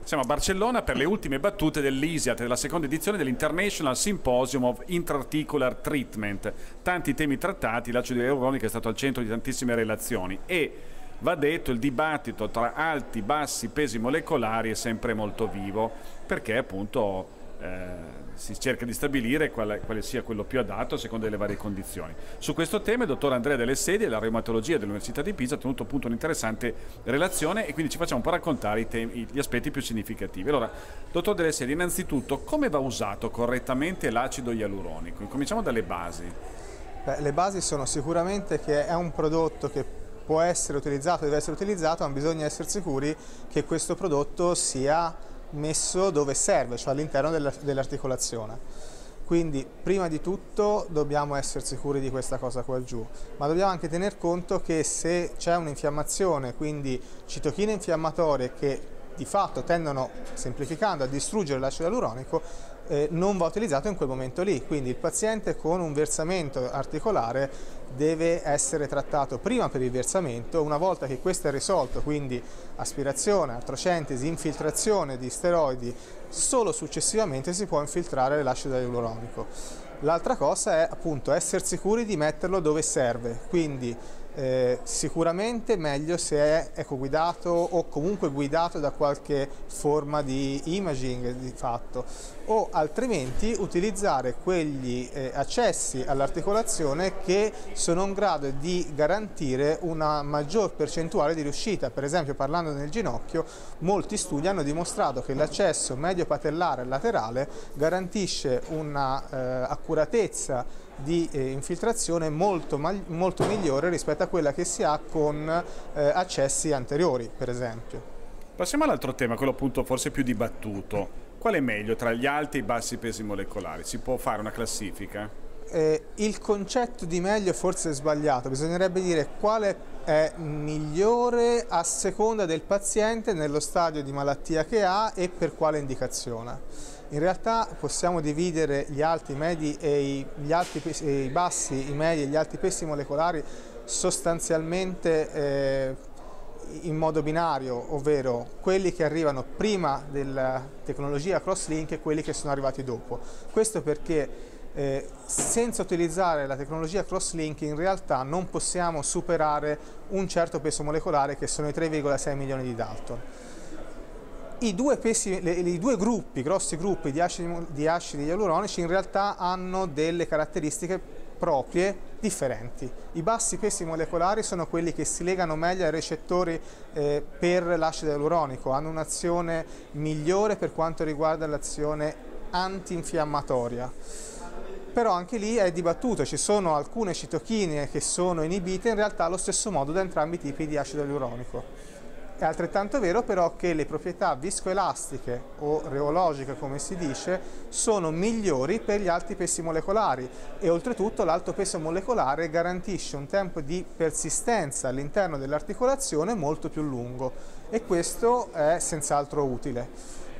Siamo a Barcellona per le ultime battute dell'ISIAT, della seconda edizione dell'International Symposium of Intra-Articular Treatment. Tanti temi trattati, l'acido ialuronico è stato al centro di tantissime relazioni e va detto il dibattito tra alti, bassi pesi molecolari è sempre molto vivo, perché appunto si cerca di stabilire quale sia quello più adatto a seconda delle varie condizioni. Su questo tema il dottor Andrea Delle Sedie della reumatologia dell'Università di Pisa ha tenuto appunto un'interessante relazione e quindi ci facciamo un po' raccontare gli aspetti più significativi. Allora, dottor Delle Sedie, innanzitutto come va usato correttamente l'acido ialuronico? Cominciamo dalle basi. Beh, le basi sono sicuramente che è un prodotto che può essere utilizzato, deve essere utilizzato, ma bisogna essere sicuri che questo prodotto sia messo dove serve, cioè all'interno dell'articolazione. Quindi prima di tutto dobbiamo essere sicuri di questa cosa qua giù, ma dobbiamo anche tener conto che se c'è un'infiammazione, quindi citochine infiammatorie che di fatto tendono, semplificando, a distruggere l'acido ialuronico, non va utilizzato in quel momento lì, quindi il paziente con un versamento articolare deve essere trattato prima per il versamento, una volta che questo è risolto, quindi aspirazione, artrocentesi, infiltrazione di steroidi, solo successivamente si può infiltrare l'acido ialuronico. L'altra cosa è appunto essere sicuri di metterlo dove serve, quindi sicuramente meglio se è ecoguidato o comunque guidato da qualche forma di imaging di fatto, o altrimenti utilizzare quegli accessi all'articolazione che sono in grado di garantire una maggior percentuale di riuscita. Per esempio, parlando del ginocchio, molti studi hanno dimostrato che l'accesso medio patellare laterale garantisce una accuratezza di infiltrazione molto migliore rispetto a quella che si ha con accessi anteriori, per esempio. Passiamo all'altro tema, quello appunto forse più dibattuto. Qual è meglio tra gli alti e i bassi pesi molecolari? Si può fare una classifica? Il concetto di meglio forse è sbagliato, bisognerebbe dire quale è migliore a seconda del paziente nello stadio di malattia che ha e per quale indicazione. In realtà possiamo dividere gli alti, i medi e i bassi, i medi e gli alti pesi molecolari sostanzialmente in modo binario, ovvero quelli che arrivano prima della tecnologia crosslink e quelli che sono arrivati dopo. Questo perché senza utilizzare la tecnologia crosslink in realtà non possiamo superare un certo peso molecolare che sono i 3,6 milioni di Dalton. I due gruppi, grossi gruppi di acidi ialuronici in realtà hanno delle caratteristiche proprie differenti. I bassi pesi molecolari sono quelli che si legano meglio ai recettori per l'acido ialuronico, hanno un'azione migliore per quanto riguarda l'azione antinfiammatoria. Però anche lì è dibattuto, ci sono alcune citochine che sono inibite in realtà allo stesso modo da entrambi i tipi di acido ialuronico. È altrettanto vero però che le proprietà viscoelastiche o reologiche, come si dice, sono migliori per gli alti pesi molecolari e oltretutto l'alto peso molecolare garantisce un tempo di persistenza all'interno dell'articolazione molto più lungo e questo è senz'altro utile.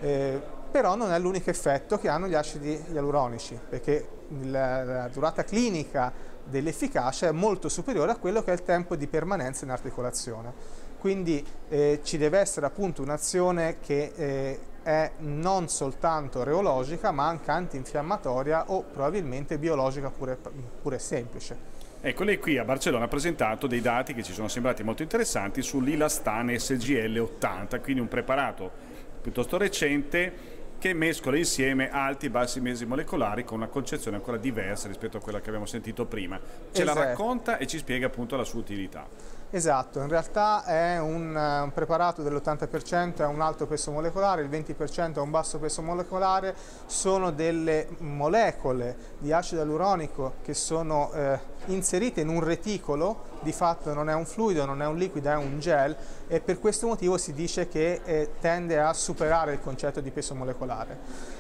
Però non è l'unico effetto che hanno gli acidi ialuronici, perché la durata clinica dell'efficacia è molto superiore a quello che è il tempo di permanenza in articolazione. Quindi ci deve essere appunto un'azione che è non soltanto reologica ma anche antinfiammatoria o probabilmente biologica pure semplice. Ecco, lei qui a Barcellona ha presentato dei dati che ci sono sembrati molto interessanti sull'Ilastan SGL80, quindi un preparato piuttosto recente che mescola insieme alti e bassi pesi molecolari con una concezione ancora diversa rispetto a quella che abbiamo sentito prima. Ce la racconta e ci spiega appunto la sua utilità. Esatto, in realtà è un preparato dell'80% a un alto peso molecolare, il 20% a un basso peso molecolare, sono delle molecole di acido ialuronico che sono inserite in un reticolo, di fatto non è un fluido, non è un liquido, è un gel e per questo motivo si dice che tende a superare il concetto di peso molecolare.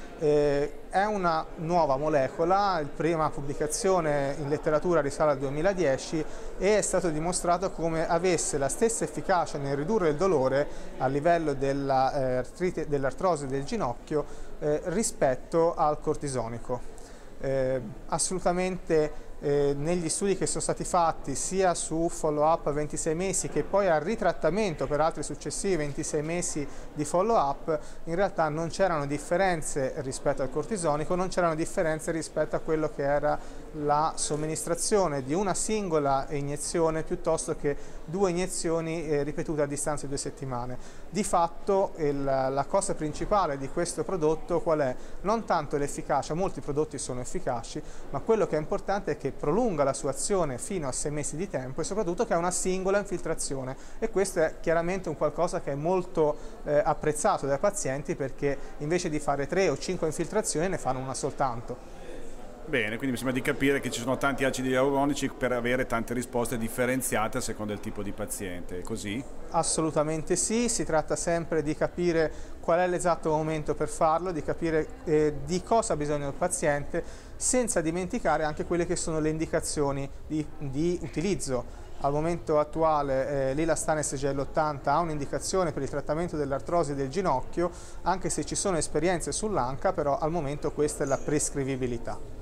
È una nuova molecola, la prima pubblicazione in letteratura risale al 2010 e è stato dimostrato come avesse la stessa efficacia nel ridurre il dolore a livello dell'artrosi del ginocchio rispetto al cortisonico. Assolutamente negli studi che sono stati fatti sia su follow-up a 26 mesi che poi al ritrattamento per altri successivi 26 mesi di follow-up, in realtà non c'erano differenze rispetto al cortisonico, non c'erano differenze rispetto a quello che era la somministrazione di una singola iniezione piuttosto che 2 iniezioni ripetute a distanza di 2 settimane. Di fatto la cosa principale di questo prodotto qual è? Non tanto l'efficacia, molti prodotti sono efficaci, ma quello che è importante è che prolunga la sua azione fino a 6 mesi di tempo e soprattutto che ha una singola infiltrazione, e questo è chiaramente un qualcosa che è molto apprezzato dai pazienti, perché invece di fare 3 o 5 infiltrazioni ne fanno una soltanto. Bene, quindi mi sembra di capire che ci sono tanti acidi ialuronici per avere tante risposte differenziate a seconda del tipo di paziente, è così? Assolutamente sì, si tratta sempre di capire qual è l'esatto momento per farlo, di capire di cosa ha bisogno il paziente, senza dimenticare anche quelle che sono le indicazioni di utilizzo. Al momento attuale l'Ilastane SGL80 ha un'indicazione per il trattamento dell'artrosi del ginocchio, anche se ci sono esperienze sull'anca, però al momento questa è la prescrivibilità.